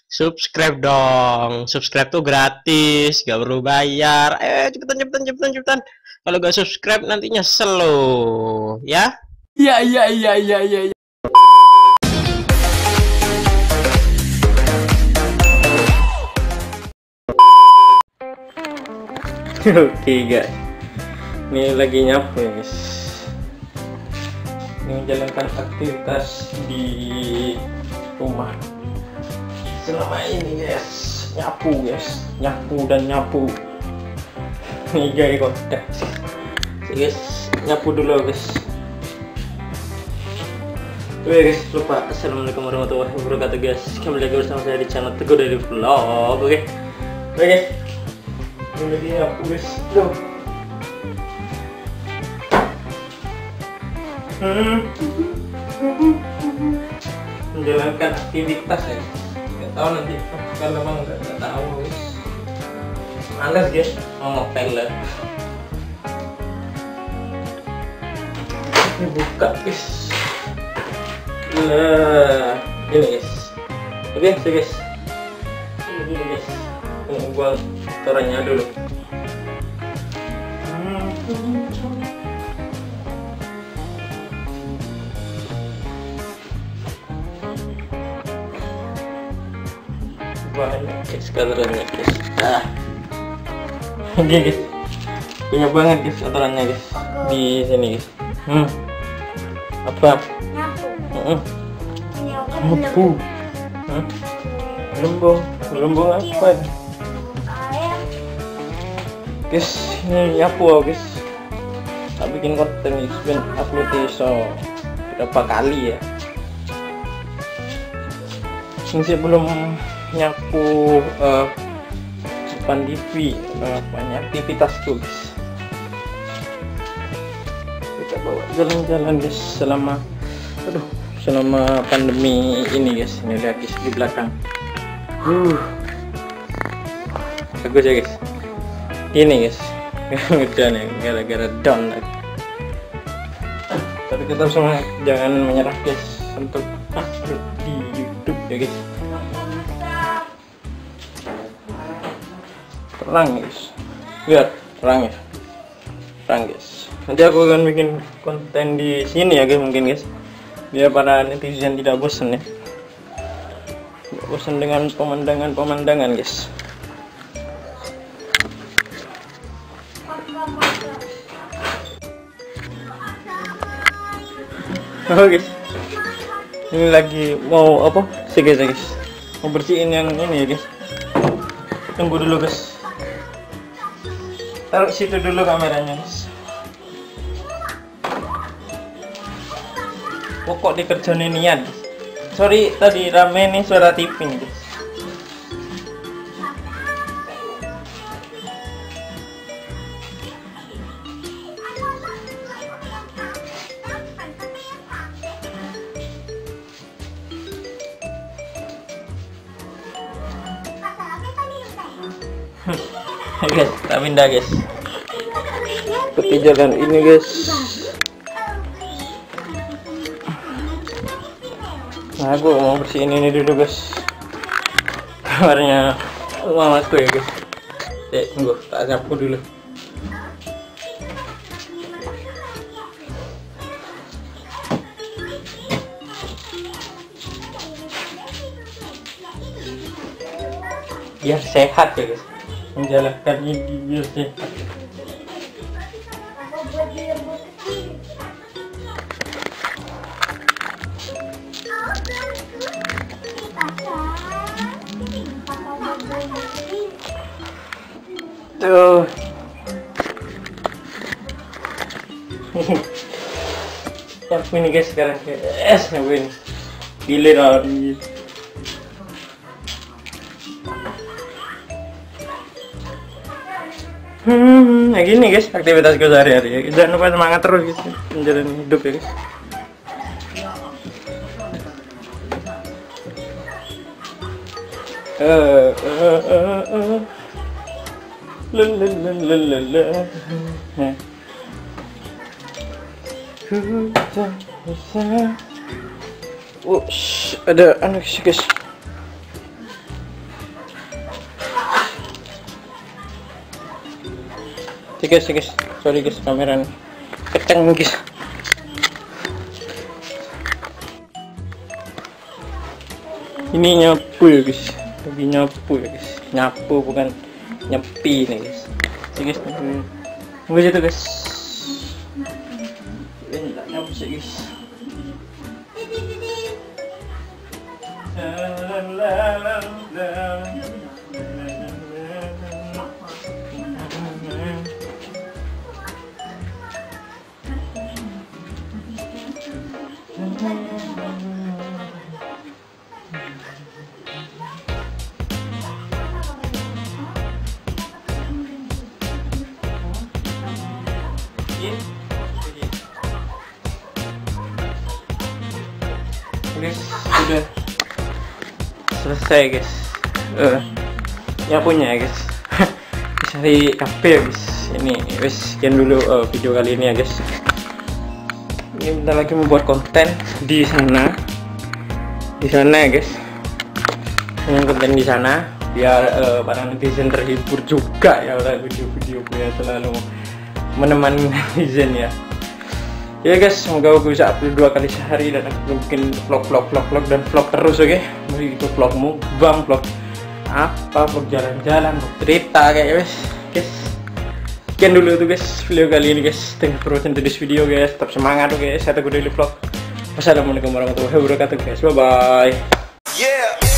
Subscribe dong. Subscribe tuh gratis, gak perlu bayar. Cepetan. Kalau gak subscribe nanti nyesel loh, ya. Iya. Oke guys, ini lagi nyapu ya guys. Ini menjalankan aktivitas di rumah selama ini guys. Nyapu dan nyapu. Ini guys kok guys, nyapu dulu guys. Oke guys, lupa. Assalamualaikum warahmatullahi wabarakatuh guys. Kembali lagi bersama saya di channel Teguh dari Vlog. Oke guys, ini lagi nyapu guys. Menjalankan aktivitas ya. Nggak tahu nanti kalau memang nggak tahu guys. Males guys, mau ngopel lah. Ini buka guys. Nah, ini guys. Oke guys. Ini guys. Buang kotorannya dulu. Banyak guys kotorannya guys. Oke guys, banyak banget guys kotorannya guys di sini guys. Apa? Nyapu. Gelembung apa? Guys, ini nyapu guys. Tak bikin konten guys, ben upload iso berapa kali ya. Ini belum nyapu depan TV, banyak aktivitasku guys. Kita bawa jalan-jalan guys selama pandemi ini guys. Ini lihat guys di belakang. Bagus ya guys. Ini guys. Udah nih gara-gara down lagi. Tapi kita semua jangan menyerah guys untuk upload di YouTube ya guys. Terang guys, lihat terang guys. Nanti aku akan bikin konten di sini ya guys, mungkin guys, biar para netizen tidak bosan ya, tidak bosan dengan pemandangan guys. Oh guys, ini lagi mau apa sih guys, mau bersihin yang ini ya guys. Tunggu dulu guys. Taruh situ dulu kameranya guys. Pokok dikerjain nian. Sorry tadi rame nih suara TV nih guys. Guys, tak pindah guys. Tepi jalan ini guys. Nah, aku mau bersihin ini dulu guys. Kamarnya mamaku ya guys. Tunggu, tak nyapu dulu. Biar sehat ya guys. Menjalankan ini biar sehat. Tuh. Nyapu ini guys sekarang. Nyapu ini. Giliran. Nah gini guys aktivitasku sehari-hari. Jangan lupa semangat terus guys menjalani hidup ya guys. Ada anu sih guys. guys, sorry guys, kameran kenceng guys. Ini nyapu ya guys, lagi nyapu ya guys, nyapu bukan nyepi nih guys. Guys, tunggu aja tuh guys. Ini tak nyapu sih guys. Guys, sudah selesai guys. Nyapunya ya guys. Cari kafe ya guys. Ini wes sekian dulu video kali ini ya guys. Ini bentar lagi membuat konten di sana ya guys. Yang konten di sana biar para netizen terhibur juga ya, video-video gue selalu menemani netizen ya. Ya guys, semoga aku bisa upload 2 kali sehari dan aku bikin vlog dan vlog terus, oke? Mari itu vlog mukbang, vlog apa, vlog jalan-jalan, vlog cerita kayak guys. Sekian dulu tuh guys video kali ini guys. Thank you for watching this video guys. Tetap semangat guys. Saya Teguh Daily Vlog. Wassalamualaikum warahmatullahi wabarakatuh guys. Bye bye.